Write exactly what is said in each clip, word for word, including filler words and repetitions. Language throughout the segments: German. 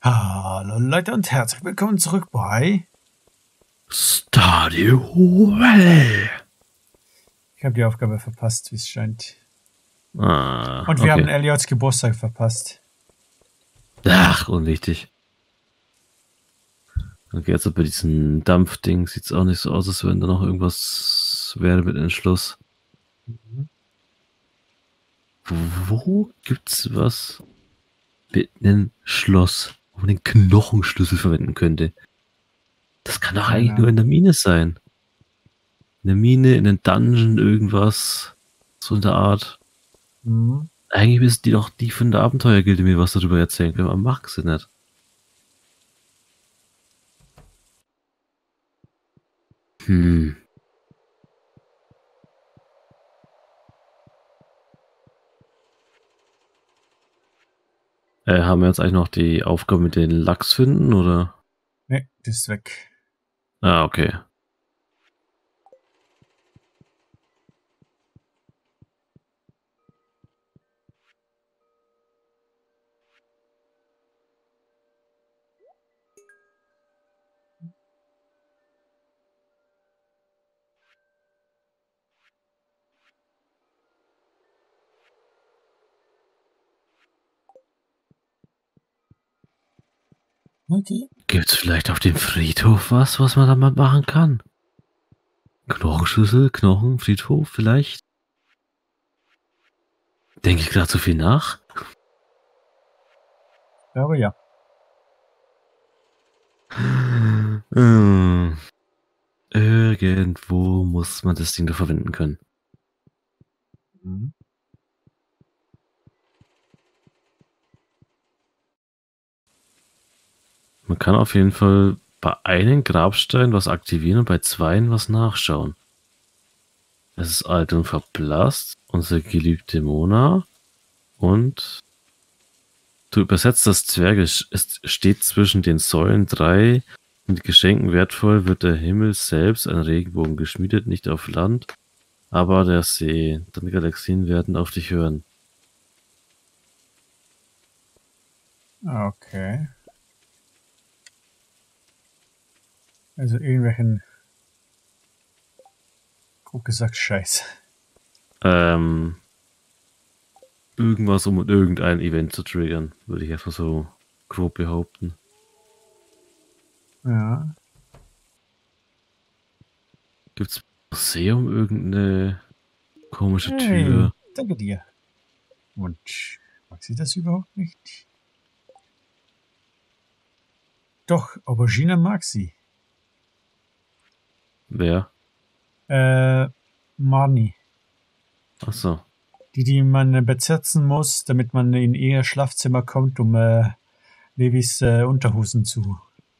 Hallo Leute und herzlich willkommen zurück bei Stardew Valley. Ich habe die Aufgabe verpasst, wie es scheint. Ah, Und wir okay. haben Elliots Geburtstag verpasst. Ach, unwichtig. Okay, also bei diesem Dampfding sieht es auch nicht so aus, als wenn da noch irgendwas wäre mit Entschluss. Mhm. Wo gibt's was mit einem Schloss, wo man den Knochenschlüssel verwenden könnte? Das kann doch Keine eigentlich nur in der Mine sein. In der Mine, in den Dungeon, irgendwas. So in der Art. Mhm. Eigentlich müssen die doch die von der Abenteuergilde mir was darüber erzählen können, aber mag sie nicht. Hm. Äh, haben wir jetzt eigentlich noch die Aufgabe mit den Lachs finden, oder? Ne, das ist weg. Ah, okay. Okay. Gibt's vielleicht auf dem Friedhof was, was man da mal machen kann? Knochenschlüssel, Knochen, Friedhof vielleicht? Denke ich gerade zu viel nach? Aber ja. Hm. Irgendwo muss man das Ding da verwenden können. Mhm. Man kann auf jeden Fall bei einem Grabstein was aktivieren und bei zweien was nachschauen. Es ist alt und verblasst, unsere geliebte Mona. Und du übersetzt das Zwerge, es steht zwischen den Säulen drei. Mit Geschenken wertvoll wird der Himmel selbst, ein Regenbogen geschmiedet, nicht auf Land, aber der See. Deine Galaxien werden auf dich hören. Okay. Also irgendwelchen, grob gesagt, Scheiß. Ähm, irgendwas, um irgendein Event zu triggern, würde ich erstmal so grob behaupten. Ja. Gibt's im Museum irgendeine komische Hey, Tür? danke dir. Und mag sie das überhaupt nicht? Doch, Aubergine mag sie. Wer? Äh, Marnie. Ach so. Die, die man besetzen muss, damit man in ihr Schlafzimmer kommt, um äh, Levis äh, Unterhosen zu.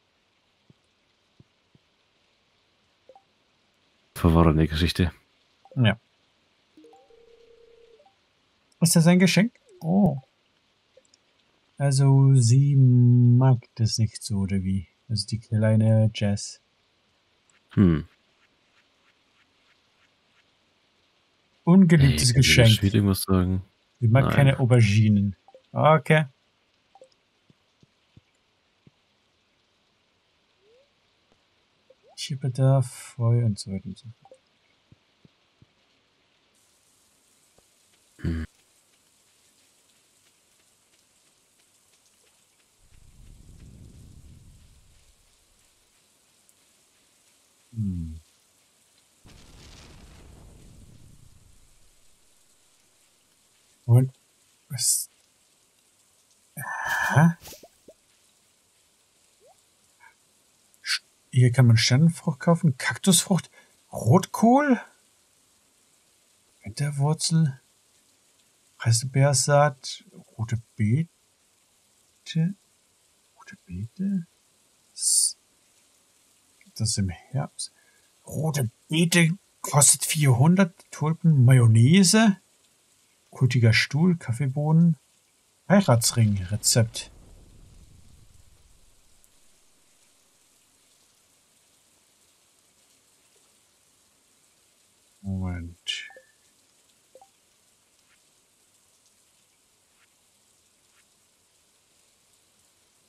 Verworrene Geschichte. Ja. Ist das ein Geschenk? Oh. Also sie mag das nicht so, oder wie? Also die kleine Jazz. Hm. Hey, Ungeliebtes kann mir der Geschenk. Schmied irgendwas sagen? Sie mag Nein. keine Auberginen. Okay. Tierbedarf, Heu und so weiter und so fort. Hm. Hm. Und was? Hä? Hier kann man Sternenfrucht kaufen, Kaktusfrucht, Rotkohl, Winterwurzel, Preiselbeersaat, rote Beete, rote Beete? Das gibt das im Herbst. Rote Beete kostet vierhundert, Tulpen, Mayonnaise, kultiger Stuhl, Kaffeebohnen, Heiratsring, Rezept. Moment.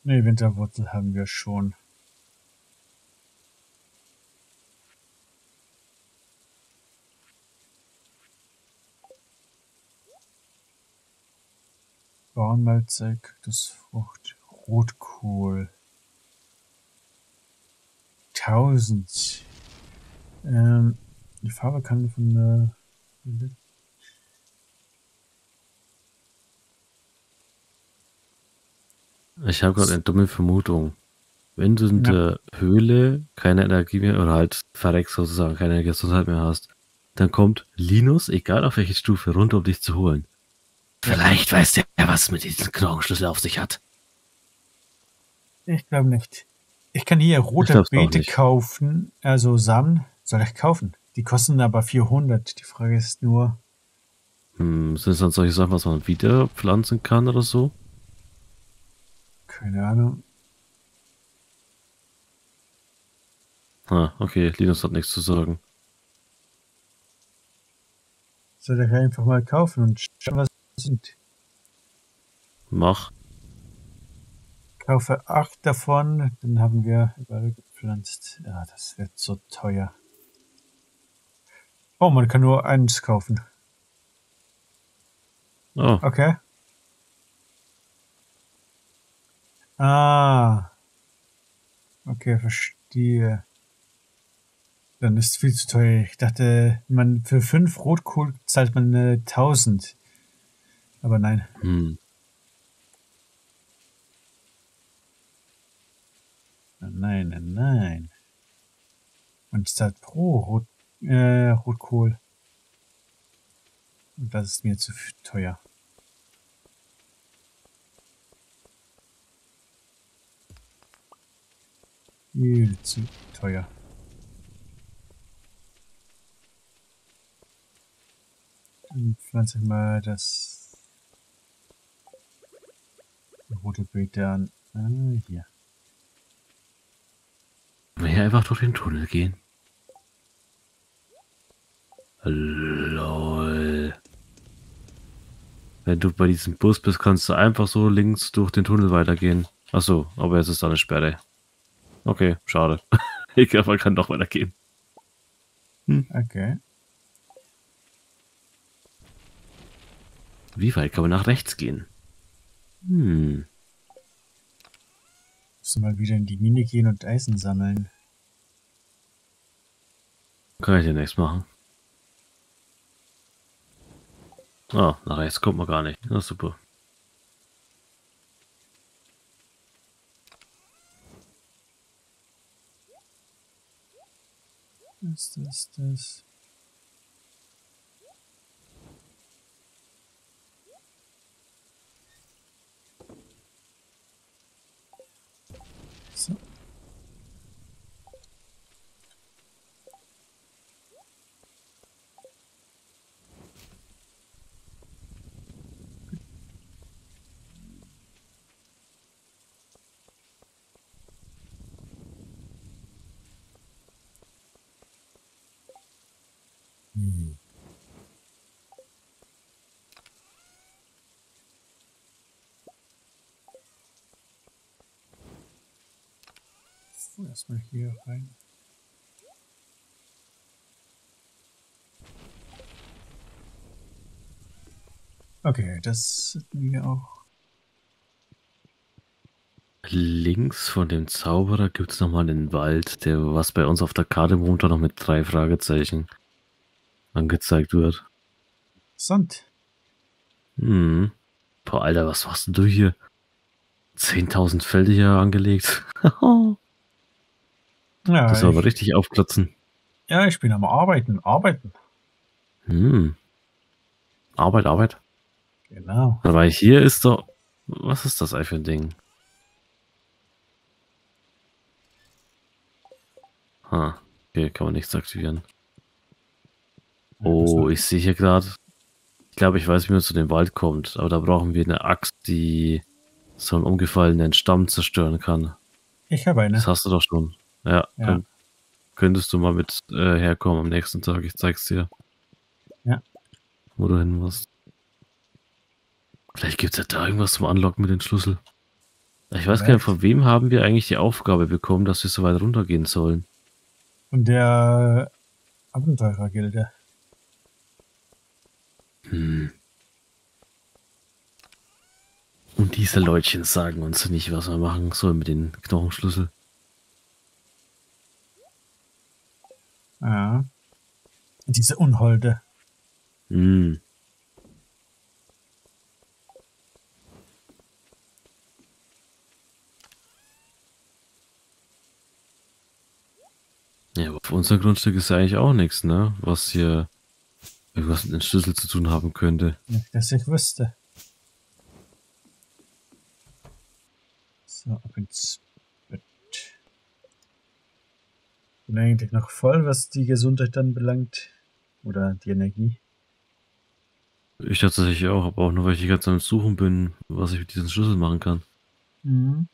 Ne, Winterwurzel haben wir schon. Braunmalzei, Kaktusfrucht, Rotkohl. tausend. Ähm, die Farbe kann von der... Ich habe gerade eine dumme Vermutung. Wenn du in Ja. der Höhle keine Energie mehr oder halt verreckst sozusagen, keine Gesundheit mehr hast, dann kommt Linus, egal auf welche Stufe, runter, um dich zu holen. Ja. Vielleicht weiß der, was mit diesem Knochenschlüssel auf sich hat. Ich glaube nicht. Ich kann hier rote glaub's auch Beete nicht. kaufen, also Samen soll ich kaufen. Die kosten aber vierhundert. Die Frage ist nur, Hm, sind es dann solche Sachen, was man wieder pflanzen kann oder so? keine Ahnung. Ah, okay, Linus hat nichts zu sagen. Soll ich einfach mal kaufen und schauen, was es sind. Mach. Kaufe acht davon, dann haben wir überall gepflanzt. Ja, das wird so teuer. Oh, man kann nur eins kaufen. Oh, Okay. Ah. Okay, verstehe. Dann ist es viel zu teuer. Ich dachte, man für fünf Rotkohl zahlt man äh, tausend. Aber nein. hm. Nein, nein, nein. Man zahlt pro Rot, äh, Rotkohl. Und das ist mir zu teuer. Viel zu teuer. Dann pflanze ich mal das die rote Beete an. Ah, hier. Wir hier einfach durch den Tunnel gehen. Lol. Wenn du bei diesem Bus bist, kannst du einfach so links durch den Tunnel weitergehen. Achso, aber jetzt ist da eine Sperre. Okay, schade. Ich glaube, man kann doch weitergehen. Hm. Okay. Wie weit kann man nach rechts gehen? Hm. Müssen mal wieder in die Mine gehen und Eisen sammeln. Kann ich dir nichts machen. Ah, nach rechts kommt man gar nicht. Na super. Das, das, das. So. Hm. So, erstmal hier rein. Okay, das hatten wir auch. Links von dem Zauberer gibt es nochmal den Wald, der was bei uns auf der Karte momentan noch mit drei Fragezeichen angezeigt wird. Sand. Hm. Boah, Alter, was machst denn du hier? zehntausend Felder hier angelegt. Ja, Das soll ich, aber richtig aufklotzen. ja, ich bin am Arbeiten. Arbeiten. Hm. Arbeit, Arbeit. Genau. Aber hier ist doch... Was ist das eigentlich für ein Ding? Ha. Hier kann man nichts aktivieren. Oh, ich sehe hier gerade... Ich glaube, ich weiß, wie man zu dem Wald kommt. Aber da brauchen wir eine Axt, die so einen umgefallenen Stamm zerstören kann. Ich habe eine. Das hast du doch schon. Ja, Ja. dann könntest du mal mit äh, herkommen am nächsten Tag. Ich zeig's dir. Ja. Wo du hin musst. Vielleicht gibt's ja da irgendwas zum Anlocken mit dem Schlüssel. Ich weiß gar nicht, von wem haben wir eigentlich die Aufgabe bekommen, dass wir so weit runtergehen sollen? Von der Abenteurergilde. Hm. Und diese Leutchen sagen uns nicht, was wir machen sollen mit den Knochenschlüssel. Ja. Diese Unholde. Hm. Ja, aber auf unser Grundstück ist ja eigentlich auch nichts, ne? Was hier irgendwas mit dem Schlüssel zu tun haben könnte. Nicht, dass ich wüsste. So, ab ins Bett. Bin eigentlich noch voll, was die Gesundheit dann belangt. Oder die Energie. Ich tatsächlich auch, aber auch nur, weil ich die ganze Zeit am Suchen bin, was ich mit diesem Schlüssel machen kann. Mhm.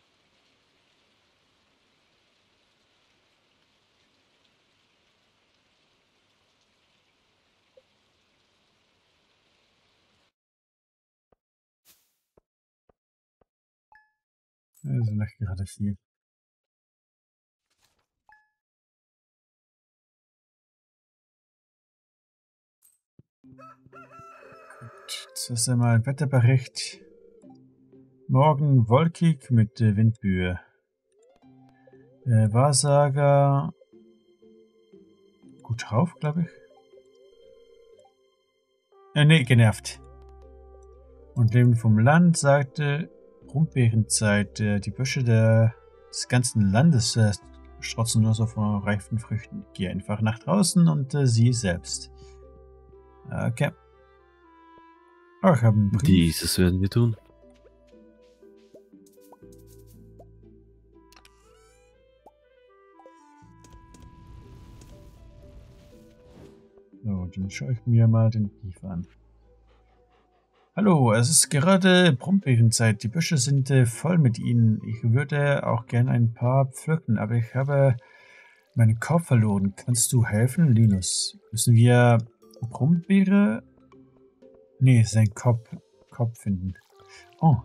Also nicht gerade viel. Gut, zuerst einmal Wetterbericht. Morgen wolkig mit äh, Windböe. Äh, Wahrsager gut drauf, glaube ich. Äh, nee, genervt. Und Leben vom Land sagte Brombeerenzeit. Äh, die Büsche der, des ganzen Landes äh, strotzen nur so vor reifen Früchten. Geh einfach nach draußen und äh, sieh selbst. Okay. Oh, ich habe einen Brief. Dieses werden wir tun. So, dann schaue ich mir mal den Brief an. Hallo, es ist gerade Brombeerenzeit. Die Büsche sind äh, voll mit ihnen. Ich würde auch gern ein paar pflücken, aber ich habe meinen Kopf verloren. Kannst du helfen, Linus? Müssen wir Brombeere? Nee, sein Kopf, Kopf finden. Oh.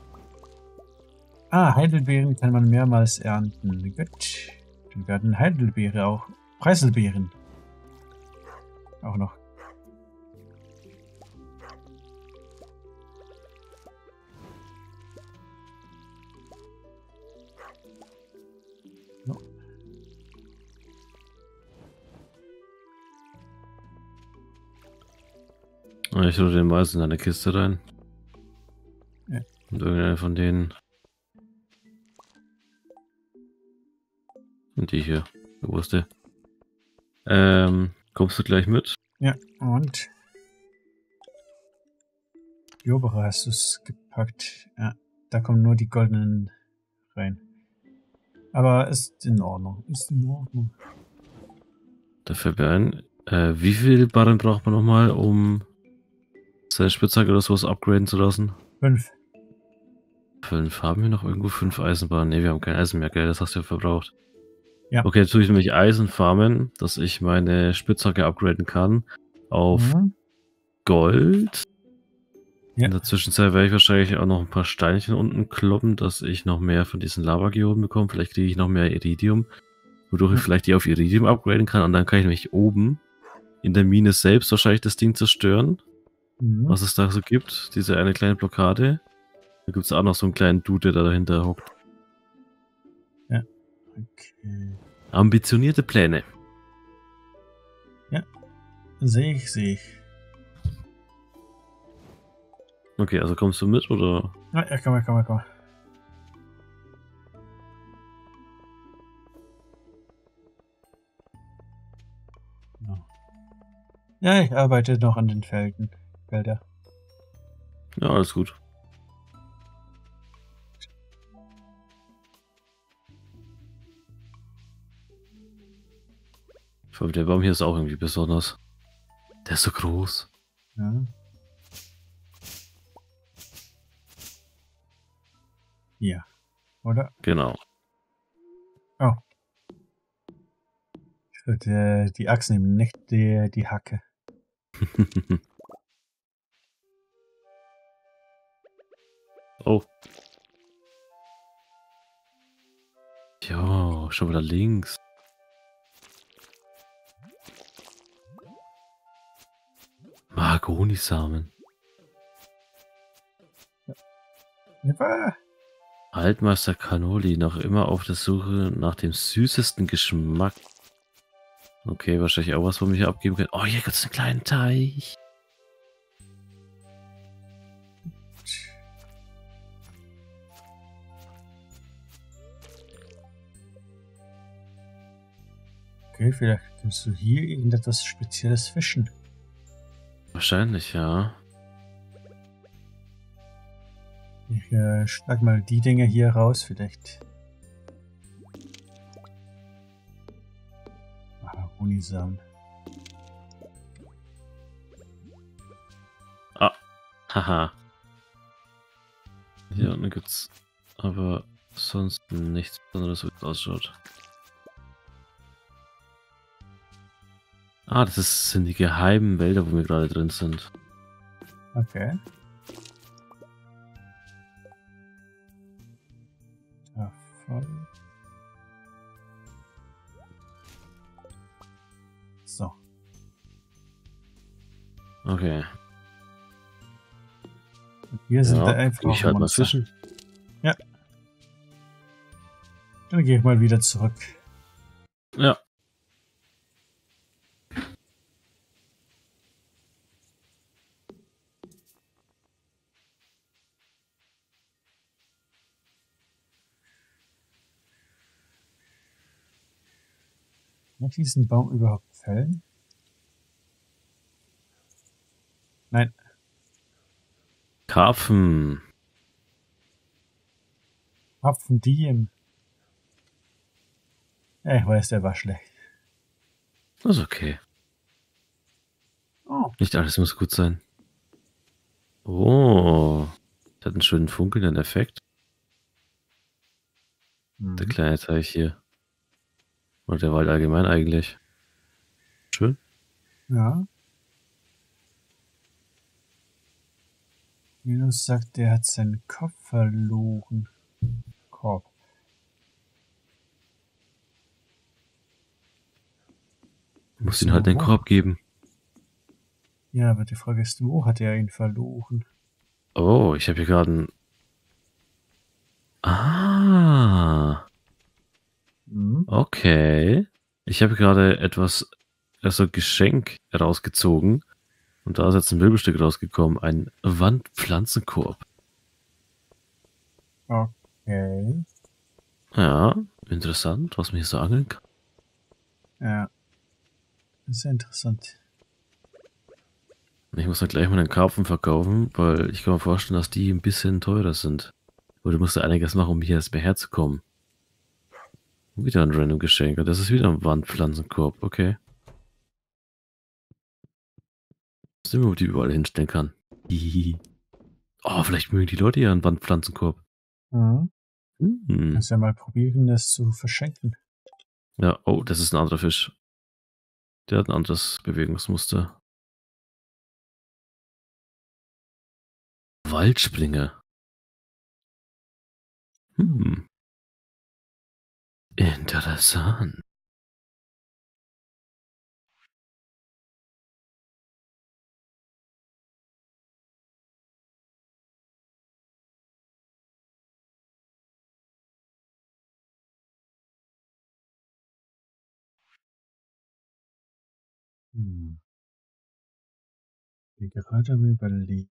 Ah, Heidelbeeren kann man mehrmals ernten. Gut. Dann werden Heidelbeere auch. Preiselbeeren. Auch noch. Ich tue den Mais in eine Kiste rein. Ja. Und irgendeine von denen. Und die hier. Wo ist der? Ähm, kommst du gleich mit? Ja, und? Die obere hast du es gepackt. Ja, da kommen nur die goldenen rein. Aber ist in Ordnung. Ist in Ordnung. Da fällt mir ein. Äh, wie viel Barren braucht man nochmal, um seine Spitzhacke oder sowas upgraden zu lassen? Fünf. Fünf. Haben wir noch irgendwo fünf Eisenbahnen? Ne, wir haben kein Eisen mehr, gell? Das hast du ja verbraucht. Ja. Okay, jetzt tue ich nämlich Eisen farmen, dass ich meine Spitzhacke upgraden kann auf Mhm. Gold. Ja. In der Zwischenzeit werde ich wahrscheinlich auch noch ein paar Steinchen unten kloppen, dass ich noch mehr von diesen Lava-Geoden bekomme. Vielleicht kriege ich noch mehr Iridium, wodurch Ja. ich vielleicht die auf Iridium upgraden kann. Und dann kann ich nämlich oben in der Mine selbst wahrscheinlich das Ding zerstören, Mhm. was es da so gibt. Diese eine kleine Blockade. Da gibt es auch noch so einen kleinen Dude, der dahinter hockt. Ja. Okay. Ambitionierte Pläne. Ja. Sehe ich, sehe ich. Okay, also kommst du mit, oder? Ja, ja, komm mal, komm mal, komm mal. Ja. Ja, ich arbeite noch an den Felden. Felder. Ja, alles gut. Vor allem der Baum hier ist auch irgendwie besonders. Der ist so groß. Ja. Hier. Oder? Genau. Oh. Ich würde die Axt nehmen, nicht die, die Hacke. Oh. Jo, schon wieder links. Mahagonisamen. Ja. Altmeister Cannoli, noch immer auf der Suche nach dem süßesten Geschmack. Okay, wahrscheinlich auch was, wo wir hier abgeben können. Oh, hier gibt es einen kleinen Teich. Okay, vielleicht kannst du hier irgendetwas Spezielles fischen. Wahrscheinlich, ja. Ich äh, schlag mal die Dinge hier raus, vielleicht. Ah, Honisamen. Ah, haha. Hier unten gibt's aber sonst nichts Besonderes, wie es ausschaut. Ah, das ist, sind die geheimen Wälder, wo wir gerade drin sind. Okay. Ja, voll. So. Okay. Und hier sind da Ja, einfach ich halt mal Monster. fischen. Ja. Dann gehe ich mal wieder zurück. Ja. Kann ich diesen Baum überhaupt fällen? Nein. Karpfen. Hopfen Diem. Ja, ich weiß, der war schlecht. Das ist okay. Oh. Nicht alles muss gut sein. Oh. Das hat einen schönen funkelnden Effekt. Der Mhm. kleine Teich hier. Und der Wald allgemein eigentlich. Schön. Ja. Minus sagt, der hat seinen Kopf verloren. Korb. Muss So, ihn halt den wo? Korb geben. Ja, aber die Frage ist, wo hat er ihn verloren? Oh, ich habe hier gerade ein... Ah. Mhm. Okay. Ich habe gerade etwas, also Geschenk rausgezogen. Und da ist jetzt ein Möbelstück rausgekommen. Ein Wandpflanzenkorb. Okay. Ja, interessant, was man hier so angeln kann. Ja. Das ist ja interessant. Ich muss dann gleich mal den Karpfen verkaufen, weil ich kann mir vorstellen, dass die ein bisschen teurer sind. Aber du musst ja einiges machen, um hier erstmal herzukommen. Wieder ein random Geschenk. Und das ist wieder ein Wandpflanzenkorb. Okay. Sehen wir, wo die überall hinstellen kann. Hihihi. Oh, vielleicht mögen die Leute ja einen Wandpflanzenkorb. Mhm. Hm. Kannst ja mal probieren, das zu verschenken. Ja, oh, das ist ein anderer Fisch. Der hat ein anderes Bewegungsmuster. Waldspringer. Hm. Interessant. Hm. Ich bin gerade am Überlegen.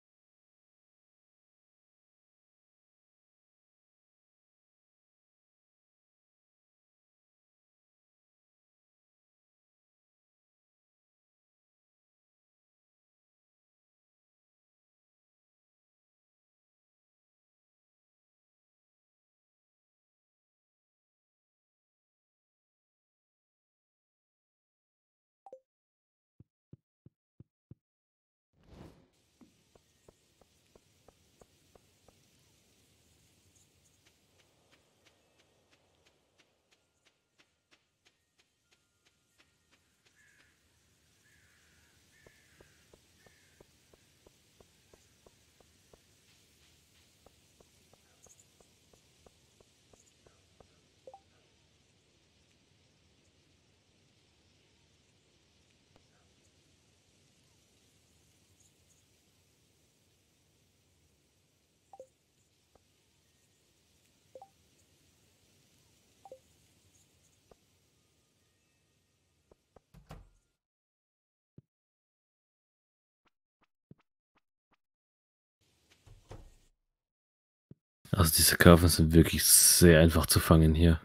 Also diese Karpfen sind wirklich sehr einfach zu fangen hier.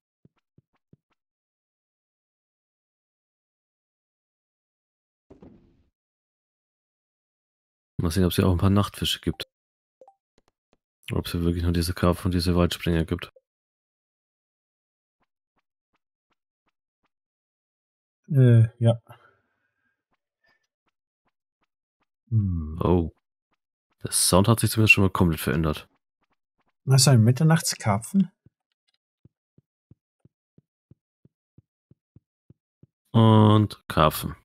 Mal sehen, ob es hier auch ein paar Nachtfische gibt. Oder ob es hier wirklich nur diese Karpfen und diese Waldspringer gibt. Äh, ja. Hm. Oh. Der Sound hat sich zumindest schon mal komplett verändert. Was, ein Mitternachtskarpfen? Und Karpfen.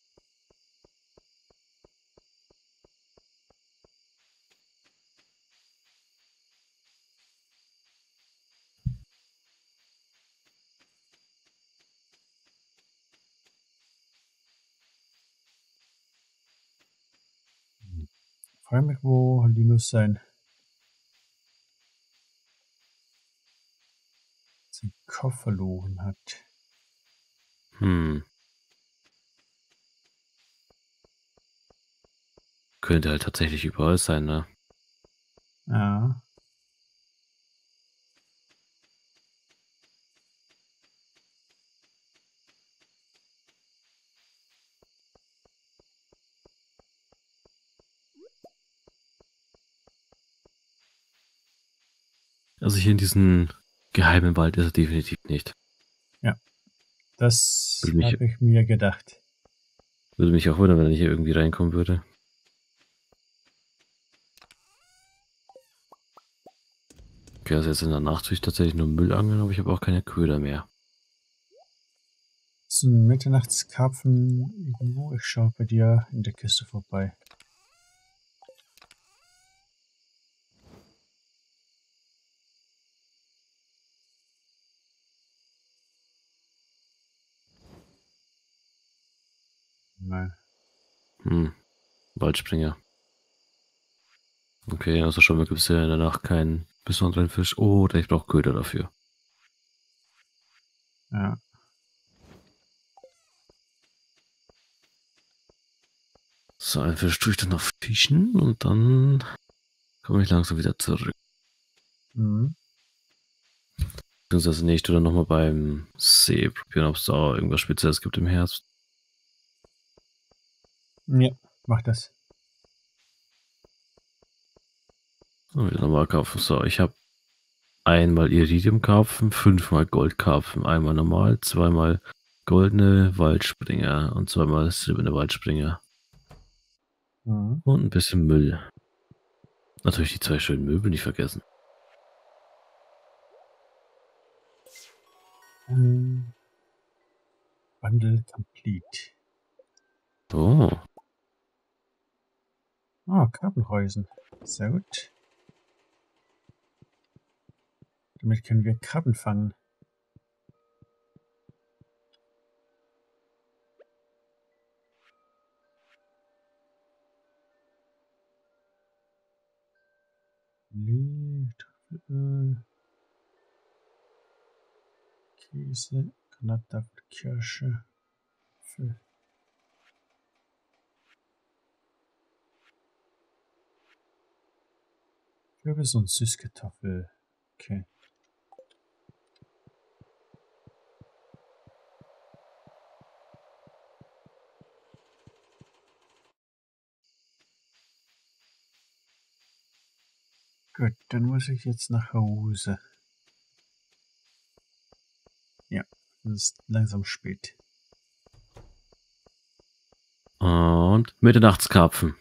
Ich frage mich, wo Linus sein, sein Kopf verloren hat. Hm. Könnte halt tatsächlich überall sein, ne? Ja. Also hier in diesem geheimen Wald ist er definitiv nicht. Ja. Das Würde mich, habe ich mir gedacht. würde mich auch wundern, wenn er hier irgendwie reinkommen würde. Okay, also jetzt in der Nacht tue ich tatsächlich nur Müll angeln, aber ich habe auch keine Köder mehr. Ist ein Mitternachtskarpfen irgendwo? Ich schaue bei dir in der Kiste vorbei. Nein. Hm. Waldspringer. Okay, also schon mal gibt es ja in der Nacht keinen besonderen Fisch. Oh, oder ich brauche Köder dafür. Ja. So, ein Fisch tue ich dann noch fischen und dann komme ich langsam wieder zurück. Mhm. Beziehungsweise nee, ich tue dann nochmal beim See probieren, ob es da irgendwas Spezielles gibt im Herbst. Ja, mach das. Und wieder nochmal kaufen. So, ich habe einmal Iridiumkarpfen, fünfmal Goldkarpfen, einmal normal, zweimal goldene Waldspringer und zweimal silberne Waldspringer. Mhm. Und ein bisschen Müll. Natürlich die zwei schönen Möbel nicht vergessen. Ähm, Bundle complete. Oh, Ah, Krabbenreusen. Sehr gut. Damit können wir Krabben fangen. Olivenöl, Käse, Granatapfelkirsche, Apfel. Kürbis und Süßkartoffel. Okay. Gut, dann muss ich jetzt nach Hause. Ja, es ist langsam spät. und Mitternachtskarpfen.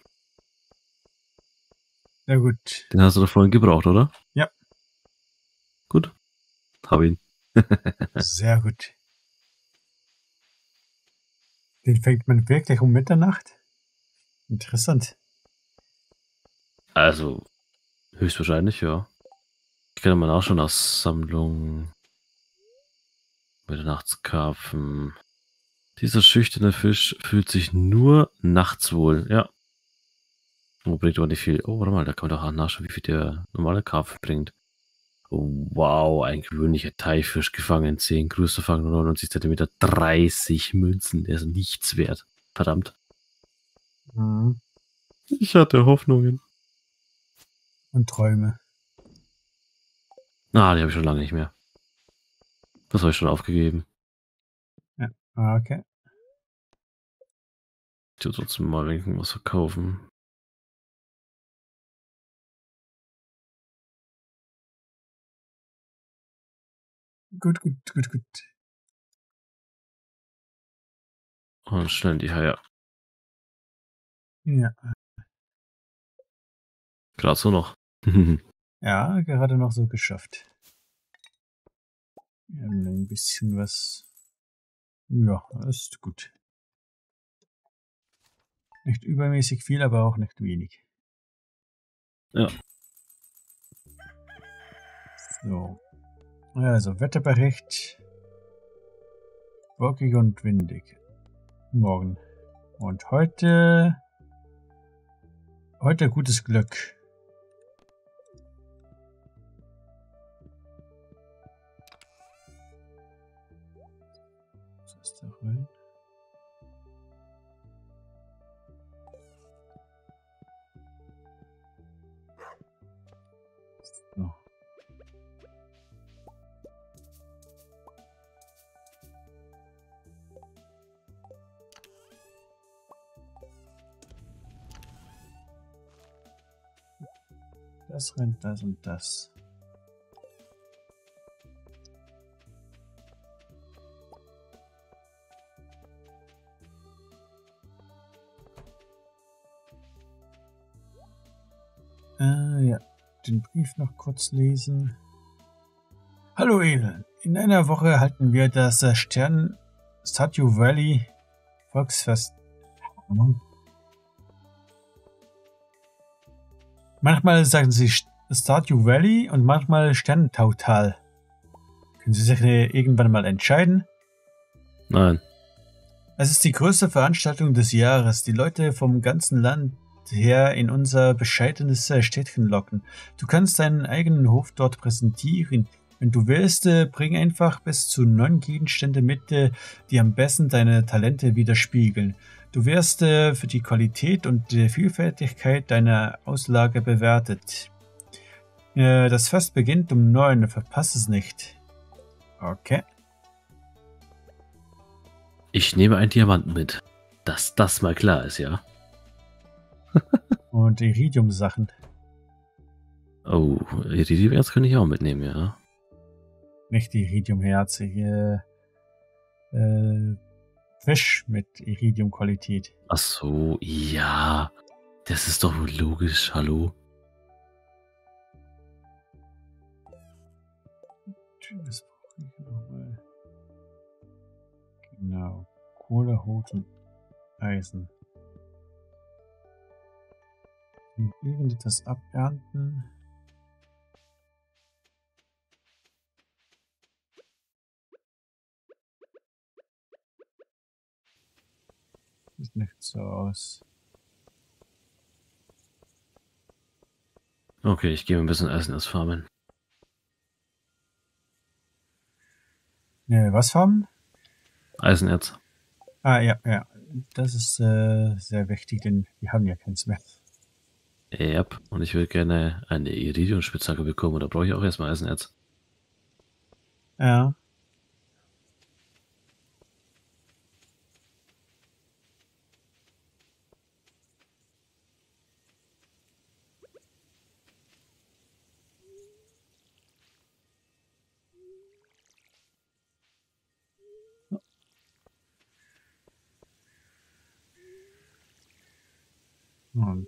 Na gut. Den hast du doch vorhin gebraucht, oder? Ja. Gut, hab ihn. Sehr gut. Den fängt man wirklich um Mitternacht? Interessant. Also, höchstwahrscheinlich, ja. Ich kann mal nachschauen aus Sammlung Mitternachtskarpfen. Dieser schüchterne Fisch fühlt sich nur nachts wohl. Ja. Oh, bringt aber nicht viel. Oh, warte mal, da kann man doch auch nachschauen, wie viel der normale Karpfen bringt. Oh, wow, ein gewöhnlicher Teichfisch gefangen. zehn größter Fang, neunundneunzig Zentimeter, dreißig Münzen. Der ist nichts wert. Verdammt. Mhm. Ich hatte Hoffnungen. Und Träume. Ah, die habe ich schon lange nicht mehr. Das habe ich schon aufgegeben. Ja, okay. Ich will trotzdem mal irgendwas verkaufen. Gut, gut, gut, gut. Und schnell die Haie. Ja. Gerade so noch. Ja, gerade noch so geschafft. Wir haben ein bisschen was. Ja, ist gut. Nicht übermäßig viel, aber auch nicht wenig. Ja. So. Also, Wetterbericht. Wolkig und windig. Morgen. Und heute. Heute gutes Glück. Was ist da rein? So. Das rennt, das und das. Äh, ja. Den Brief noch kurz lesen. Hallo Edel. In einer Woche halten wir das äh, Stern Stardew Valley Volksfest. Manchmal sagen sie Stardew Valley und manchmal Sternentautal. Können Sie sich äh, irgendwann mal entscheiden? Nein. Es ist die größte Veranstaltung des Jahres. Die Leute vom ganzen Land her in unser bescheidenes äh, Städtchen locken. Du kannst deinen eigenen Hof dort präsentieren. Wenn du willst, äh, bring einfach bis zu neun Gegenstände mit, äh, die am besten deine Talente widerspiegeln. Du wirst äh, für die Qualität und die Vielfältigkeit deiner Auslage bewertet. Äh, das Fest beginnt um neun, verpass es nicht. Okay. Ich nehme einen Diamanten mit. Dass das mal klar ist, ja. Und Iridium-Sachen. Oh, Iridium-Erz könnte ich auch mitnehmen, ja. Nicht Iridium-Herz, hier äh, Fisch mit Iridium-Qualität. Ach so, ja. Das ist doch wohl logisch, hallo. Was brauche ich nochmal? Genau. Kohle, Holz und Eisen. Und irgendetwas abernten. Sieht nicht so aus. Okay, ich gehe mir ein bisschen Eisen erst farmen. Ne, was haben? Eisenerz. Ah, ja, ja. Das ist äh, sehr wichtig, denn wir haben ja keins mehr. Ja, und ich würde gerne eine Iridium-Spitzhacke bekommen, oder brauche ich auch erstmal Eisenerz? Ja. Und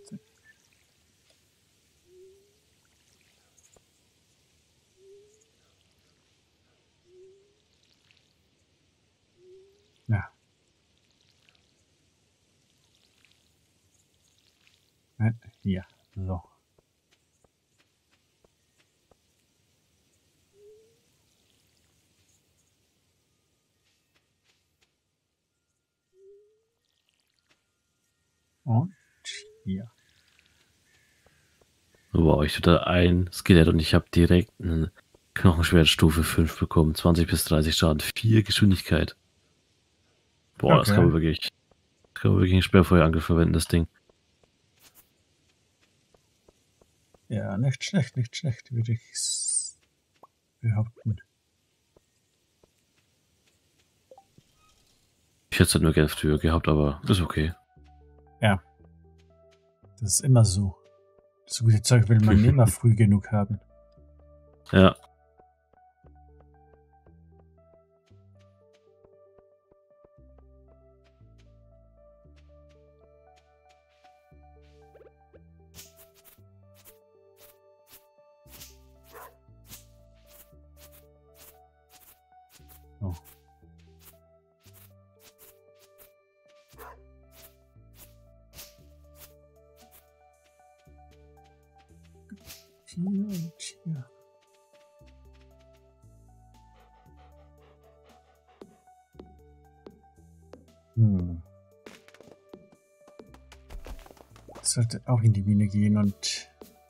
ja. Nein, hier. So. Und hier. Wow, ich hatte ein Skelett und ich habe direkt eine Knochenschwertstufe fünf bekommen. zwanzig bis dreißig Schaden, vier Geschwindigkeit. Boah, das Okay. kann man wirklich, das kann man wirklich einen Sperrfeuerangriff verwenden, das Ding. Ja, nicht schlecht, nicht schlecht, würde ich. s- behaupten. Ich hätte es halt nur gerne früher gehabt, aber ist okay. Ja. Das ist immer so. Das gute Zeug will man immer früh genug haben. Ja. Oh. Hier und hier. Hm. Ich sollte auch in die Mine gehen und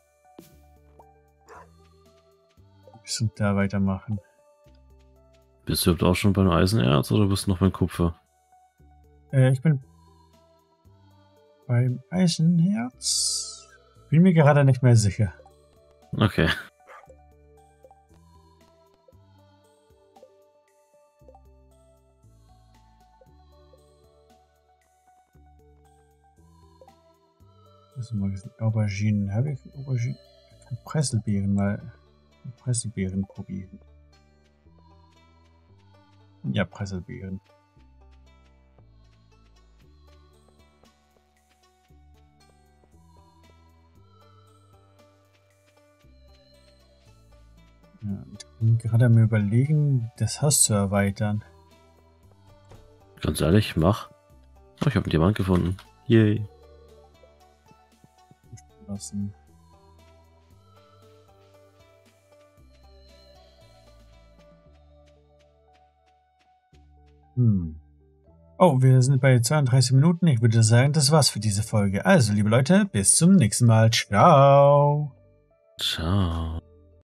ein bisschen da weitermachen. Bist du überhaupt auch schon beim Eisenerz oder bist du noch beim Kupfer? Äh, ich bin beim Eisenherz. Bin mir gerade nicht mehr sicher. Okay. Das sind mal Auberginen. Habe ich Auberginen? Ich kann Preiselbeeren mal. Preiselbeeren probieren. Ja, Preiselbeeren. Ja, ich bin gerade am Überlegen, das Haus zu erweitern. Ganz ehrlich, mach. Oh, ich habe einen Diamant gefunden. Yay. Lassen. Hm. Oh, wir sind bei zweiunddreißig Minuten. Ich würde sagen, das war's für diese Folge. Also, liebe Leute, bis zum nächsten Mal. Ciao. Ciao.